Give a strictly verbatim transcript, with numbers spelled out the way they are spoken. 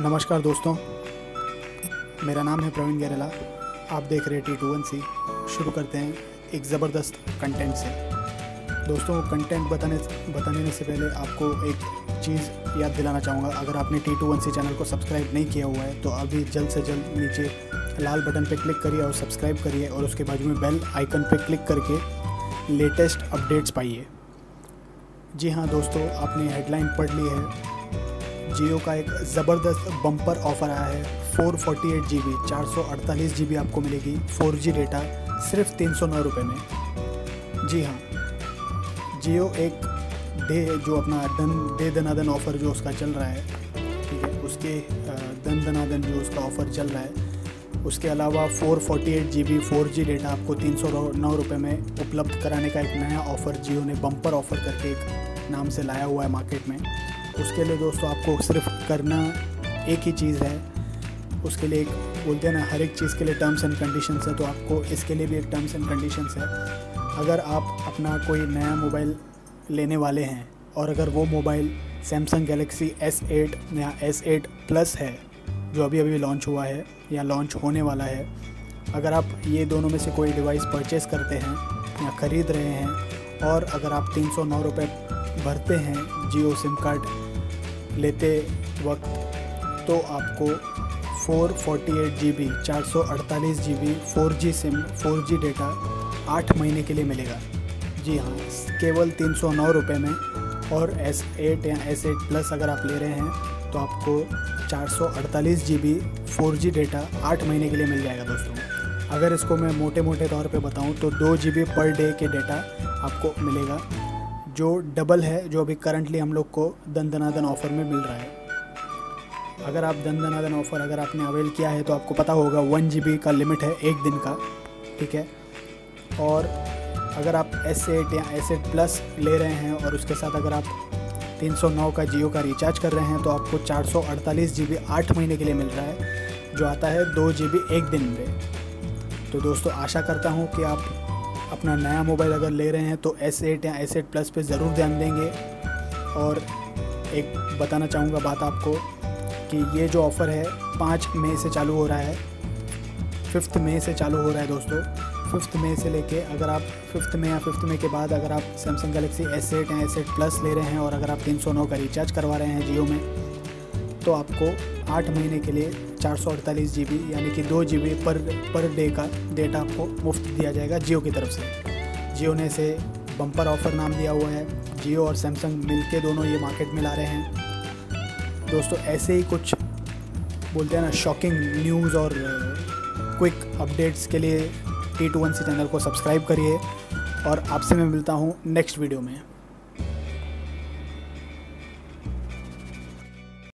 नमस्कार दोस्तों, मेरा नाम है प्रवीण गेरेला। आप देख रहे हैं टी टू वन सी। शुरू करते हैं एक ज़बरदस्त कंटेंट से। दोस्तों, कंटेंट बताने बताने से पहले आपको एक चीज़ याद दिलाना चाहूँगा। अगर आपने T two one C channel को सब्सक्राइब नहीं किया हुआ है तो अभी जल्द से जल्द नीचे लाल बटन पर क्लिक करिए और सब्सक्राइब करिए, और उसके बाजू में बेल आइकन पर क्लिक करके लेटेस्ट अपडेट्स पाइए। जी हाँ दोस्तों, आपने हेडलाइन पढ़ ली है। जियो का एक ज़बरदस्त बम्पर ऑफ़र आया है। चार सौ अड़तालीस जी बी चार सौ अड़तालीस जी बी आपको मिलेगी फोर जी डेटा सिर्फ तीन सौ नौ रुपये में। जी हाँ, जियो एक डे जो अपना दन दे दनादन ऑफ़र जो उसका चल रहा है, ठीक है, उसके दन दनादन जो उसका ऑफ़र चल रहा है, उसके अलावा चार सौ अड़तालीस G B four G data आपको तीन सौ नौ रुपये में उपलब्ध कराने का एक नया ऑफ़र जियो ने बम्पर ऑफ़र करके एक नाम से लाया हुआ है मार्केट में। उसके लिए दोस्तों आपको सिर्फ करना एक ही चीज़ है। उसके लिए एक बोलते हैं ना, हर एक चीज़ के लिए टर्म्स एंड कंडीशंस है, तो आपको इसके लिए भी एक टर्म्स एंड कंडीशंस है। अगर आप अपना कोई नया मोबाइल लेने वाले हैं और अगर वो mobile Samsung Galaxy S eight या एस एट प्लस है जो अभी अभी लॉन्च हुआ है या लॉन्च होने वाला है, अगर आप ये दोनों में से कोई डिवाइस परचेस करते हैं या ख़रीद रहे हैं और अगर आप तीन सौ नौ रुपये भरते हैं जियो सिम कार्ड लेते वक्त, तो आपको चार सौ अड़तालीस जी बी चार सौ अड़तालीस G B four G SIM four G data आठ महीने के लिए मिलेगा। जी हाँ, केवल तीन सौ नौ रुपये में। और एस एट या एस एट प्लस अगर आप ले रहे हैं तो आपको चार सौ अड़तालीस G B four G data आठ महीने के लिए मिल जाएगा दोस्तों। अगर इसको मैं मोटे मोटे तौर पे बताऊं तो दो जी बी पर डे के डेटा आपको मिलेगा, जो डबल है जो अभी करंटली हम लोग को दन दनादन ऑफ़र में मिल रहा है। अगर आप दन दनादन ऑफ़र अगर आपने अवेल किया है तो आपको पता होगा वन जी बी का लिमिट है एक दिन का, ठीक है। और अगर आप एस एट या एस एट प्लस ले रहे हैं और उसके साथ अगर आप तीन सौ नौ का जियो का रिचार्ज कर रहे हैं तो आपको चार सौ अड़तालीस जी बी आठ महीने के लिए मिल रहा है, जो आता है दो जी बी एक दिन में। तो दोस्तों, आशा करता हूँ कि आप अपना नया मोबाइल अगर ले रहे हैं तो एस एट या एस एट प्लस पे ज़रूर ध्यान देंगे। और एक बताना चाहूँगा बात आपको कि ये जो ऑफ़र है पाँच मई से चालू हो रहा है, फिफ्थ मई से चालू हो रहा है दोस्तों। फिफ्थ मई से लेके अगर आप फिफ्थ मई या फिफ्थ मई के बाद अगर आप सैमसंग गैलेक्सी एस एट या एस एट प्लस ले रहे हैं और अगर आप तीन सौ नौ का रिचार्ज करवा रहे हैं जियो में, तो आपको आठ महीने के लिए चार सौ अड़तालीस जी बी यानी कि दो जी बी पर पर डे का डेटा आपको मुफ्त दिया जाएगा जियो की तरफ से। जियो ने इसे बम्पर ऑफ़र नाम दिया हुआ है। जियो और सैमसंग मिलके दोनों ये मार्केट में ला रहे हैं दोस्तों। ऐसे ही कुछ बोलते हैं ना, शॉकिंग न्यूज़ और क्विक अपडेट्स के लिए T two one C channel को सब्सक्राइब करिए, और आपसे मैं मिलता हूँ नेक्स्ट वीडियो में।